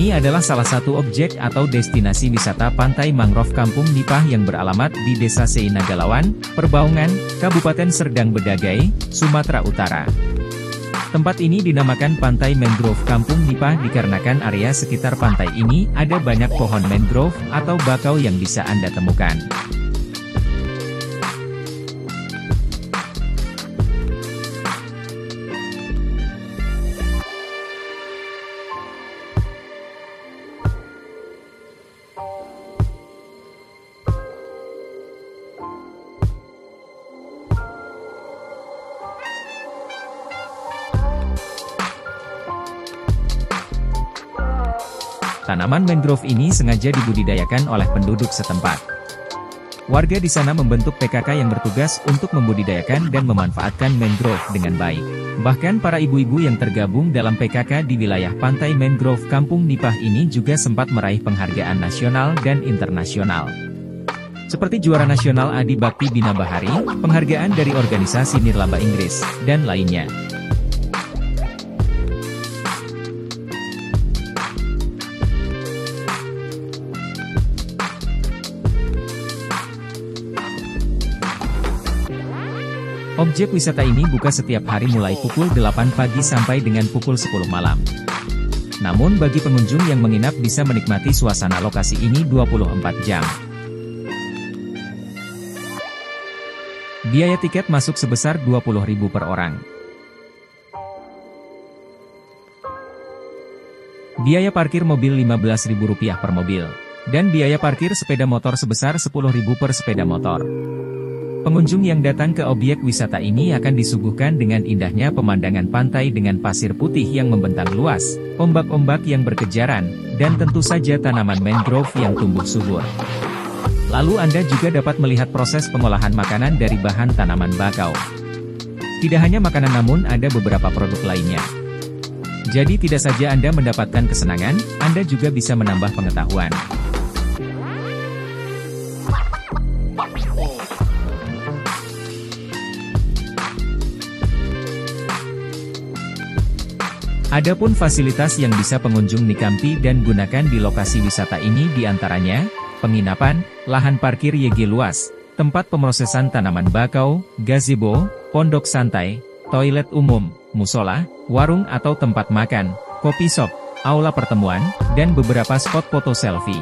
Ini adalah salah satu objek atau destinasi wisata pantai mangrove Kampung Nipah yang beralamat di Desa Seinagalawan, Perbaungan, Kabupaten Serdang Bedagai, Sumatera Utara. Tempat ini dinamakan Pantai Mangrove Kampung Nipah dikarenakan area sekitar pantai ini ada banyak pohon mangrove atau bakau yang bisa Anda temukan. Tanaman mangrove ini sengaja dibudidayakan oleh penduduk setempat. Warga di sana membentuk PKK yang bertugas untuk membudidayakan dan memanfaatkan mangrove dengan baik. Bahkan para ibu-ibu yang tergabung dalam PKK di wilayah Pantai Mangrove Kampung Nipah ini juga sempat meraih penghargaan nasional dan internasional. Seperti juara nasional Adi Bakti Bina Bahari, penghargaan dari organisasi nirlaba Inggris, dan lainnya. Objek wisata ini buka setiap hari mulai pukul 8 pagi sampai dengan pukul 10 malam. Namun bagi pengunjung yang menginap bisa menikmati suasana lokasi ini 24 jam. Biaya tiket masuk sebesar Rp20.000 per orang. Biaya parkir mobil Rp15.000 per mobil. Dan biaya parkir sepeda motor sebesar Rp10.000 per sepeda motor. Pengunjung yang datang ke objek wisata ini akan disuguhkan dengan indahnya pemandangan pantai dengan pasir putih yang membentang luas, ombak-ombak yang berkejaran, dan tentu saja tanaman mangrove yang tumbuh subur. Lalu Anda juga dapat melihat proses pengolahan makanan dari bahan tanaman bakau. Tidak hanya makanan namun ada beberapa produk lainnya. Jadi tidak saja Anda mendapatkan kesenangan, Anda juga bisa menambah pengetahuan. Adapun fasilitas yang bisa pengunjung nikmati dan gunakan di lokasi wisata ini diantaranya, penginapan, lahan parkir YG luas, tempat pemrosesan tanaman bakau, gazebo, pondok santai, toilet umum, musola, warung atau tempat makan, kopi shop, aula pertemuan, dan beberapa spot foto selfie.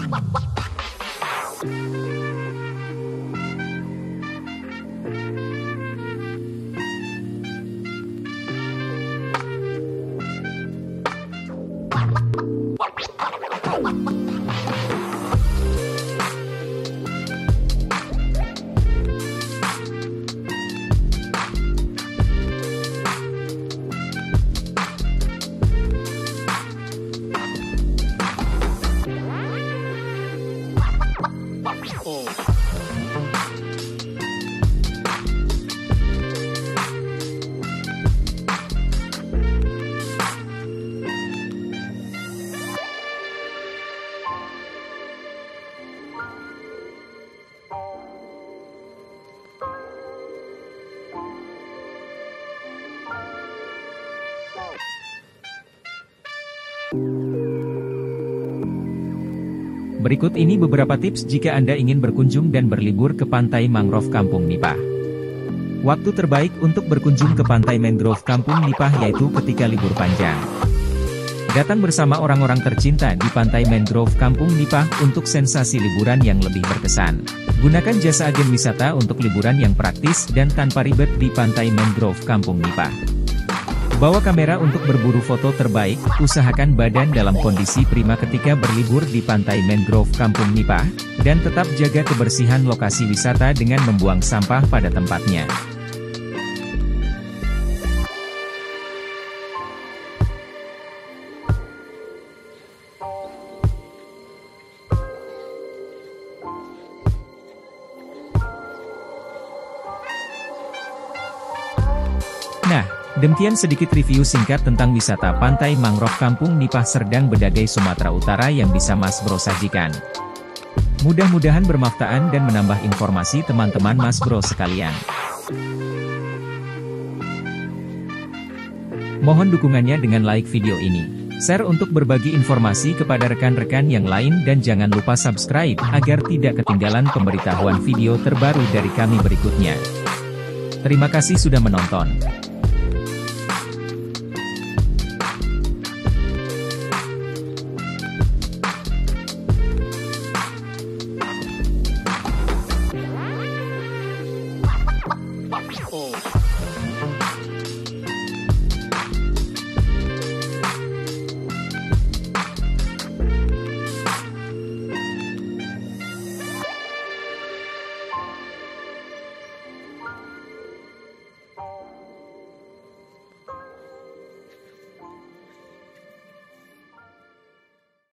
Berikut ini beberapa tips jika Anda ingin berkunjung dan berlibur ke Pantai Mangrove Kampung Nipah. Waktu terbaik untuk berkunjung ke Pantai Mangrove Kampung Nipah yaitu ketika libur panjang. Datang bersama orang-orang tercinta di Pantai Mangrove Kampung Nipah untuk sensasi liburan yang lebih berkesan. Gunakan jasa agen wisata untuk liburan yang praktis dan tanpa ribet di Pantai Mangrove Kampung Nipah. Bawa kamera untuk berburu foto terbaik, usahakan badan dalam kondisi prima ketika berlibur di Pantai Mangrove Kampung Nipah, dan tetap jaga kebersihan lokasi wisata dengan membuang sampah pada tempatnya. Nah, demikian sedikit review singkat tentang wisata Pantai Mangrove Kampung Nipah Serdang Bedagai Sumatera Utara yang bisa Mas Bro sajikan. Mudah-mudahan bermanfaat dan menambah informasi teman-teman Mas Bro sekalian. Mohon dukungannya dengan like video ini, share untuk berbagi informasi kepada rekan-rekan yang lain dan jangan lupa subscribe agar tidak ketinggalan pemberitahuan video terbaru dari kami berikutnya. Terima kasih sudah menonton.